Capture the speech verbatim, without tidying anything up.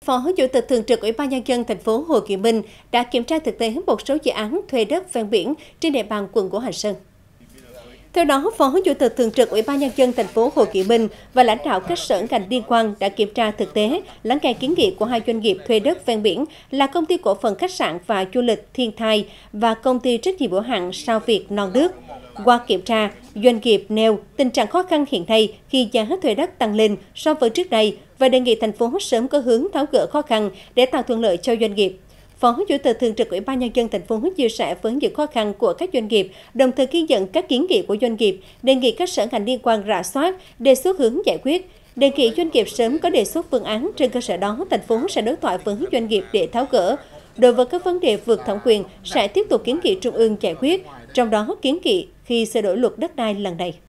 Phó Chủ tịch Thường trực Ủy ban Nhân dân thành phố Hồ Chí Minh đã kiểm tra thực tế một số dự án thuê đất ven biển trên địa bàn quận Ngũ Hành Sơn. Theo đó, Phó Chủ tịch Thường trực Ủy ban Nhân dân thành phố Hồ Chí Minh và lãnh đạo các sở ngành liên quan đã kiểm tra thực tế, lắng nghe kiến nghị của hai doanh nghiệp thuê đất ven biển là Công ty Cổ phần Khách sạn và Du lịch Thiên Thai và Công ty Trách nhiệm hữu hạn Sao Việt Non Nước. Qua kiểm tra, doanh nghiệp nêu tình trạng khó khăn hiện nay khi giá thuê đất tăng lên so với trước đây và đề nghị thành phố sớm có hướng tháo gỡ khó khăn để tạo thuận lợi cho doanh nghiệp. Phó Chủ tịch Thường trực Ủy ban Nhân dân thành phố chia sẻ với những khó khăn của các doanh nghiệp, đồng thời ghi nhận các kiến nghị của doanh nghiệp, đề nghị các sở ngành liên quan rà soát, đề xuất hướng giải quyết. Đề nghị doanh nghiệp sớm có đề xuất phương án, trên cơ sở đó thành phố sẽ đối thoại với doanh nghiệp để tháo gỡ. Đối với các vấn đề vượt thẩm quyền sẽ tiếp tục kiến nghị trung ương giải quyết, trong đó kiến nghị khi sửa đổi luật đất đai lần này.